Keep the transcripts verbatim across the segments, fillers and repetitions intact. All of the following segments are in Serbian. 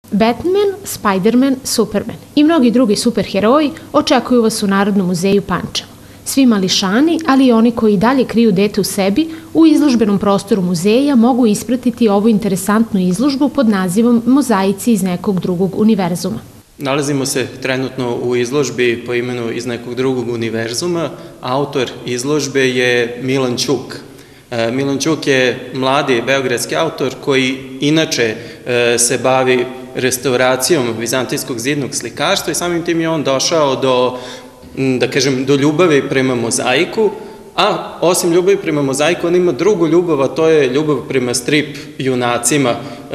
Batman, Spider-Man, Superman i mnogi drugi superheroji očekuju vas u Narodnom muzeju Pančevo. Svi mališani, ali i oni koji dalje kriju dete u sebi, u izložbenom prostoru muzeja mogu ispratiti ovu interesantnu izložbu pod nazivom Mozaici iz nekog drugog univerzuma. Nalazimo se trenutno u izložbi po imenu Iz nekog drugog univerzuma. Autor izložbe je Milan Ćuk. Milan Ćuk je mladi beogradski autor koji inače se bavi restauracijom vizantijskog zidnog slikarstva i samim tim je on došao do, da kažem, do ljubavi prema mozaiku, a osim ljubavi prema mozaiku on ima drugu ljubav, a to je ljubav prema strip junacima,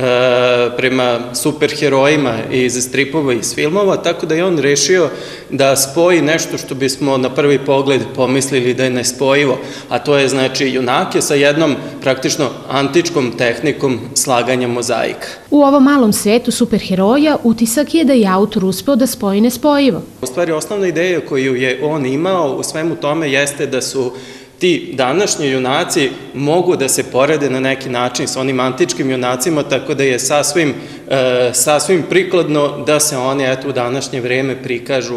prema superherojima iz stripova i iz filmova, tako da je on rešio da spoji nešto što bismo na prvi pogled pomislili da je nespojivo, a to je znači junake sa jednom praktično antičkom tehnikom slaganja mozaika. U ovom malom svetu superheroja utisak je da je autor uspeo da spoji nespojivo. U stvari, osnovna ideja koju je on imao u svemu tome jeste da su ti današnji junaci mogu da se porede na neki način sa onim antičkim junacima, tako da je sasvim, sasvim prikladno da se oni eto, u današnje vreme prikažu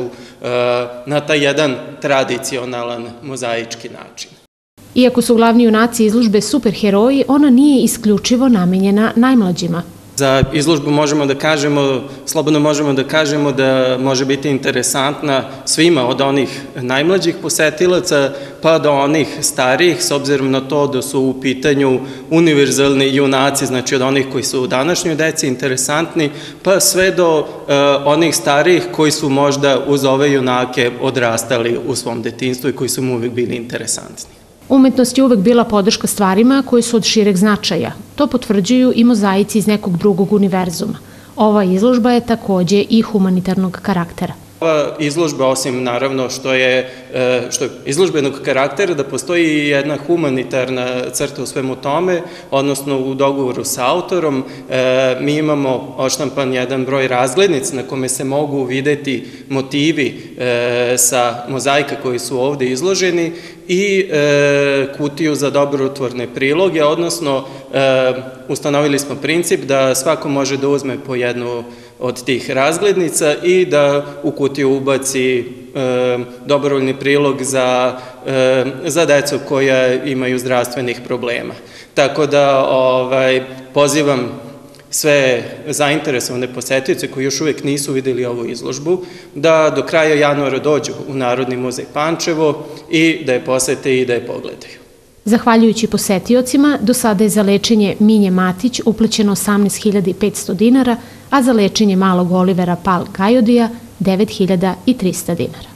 na taj jedan tradicionalan mozaički način. Iako su glavni junaci izložbe superheroji, ona nije isključivo namenjena najmlađima. Za izložbu možemo da kažemo, slobodno možemo da kažemo da može biti interesantna svima od onih najmlađih posetilaca pa do onih starijih, s obzirom na to da su u pitanju univerzalni junaci, znači od onih koji su u današnjoj deci interesantni, pa sve do onih starijih koji su možda uz ove junake odrastali u svom detinjstvu i koji su mu uvijek bili interesantni. Umetnost je uvek bila podrška stvarima koje su od šireg značaja. To potvrđuju i mozaici iz nekog drugog univerzuma. Ova izložba je takođe i humanitarnog karaktera. Ova izložba, osim naravno što je, što je izložbenog karaktera, da postoji i jedna humanitarna crta u svemu tome, odnosno u dogovoru sa autorom, mi imamo odštampan jedan broj razglednica na kome se mogu videti motivi sa mozaika koji su ovde izloženi i kutiju za dobrotvorne priloge, odnosno ustanovili smo princip da svako može da uzme po jednu od tih razglednica i da u kutiju ubaci dobrovoljni prilog za, za decu koja imaju zdravstvenih problema. Tako da ovaj, pozivam sve zainteresovane posetioce koji još uvijek nisu videli ovu izložbu da do kraja januara dođu u Narodni muzej Pančevo i da je posete i da je pogledaju. Zahvaljujući posetiocima, do sada je za lečenje Minje Matić uplaćeno osamnaest hiljada petsto dinara, a za lečenje malog Olivera Pal Gajodija devet hiljada trista dinara.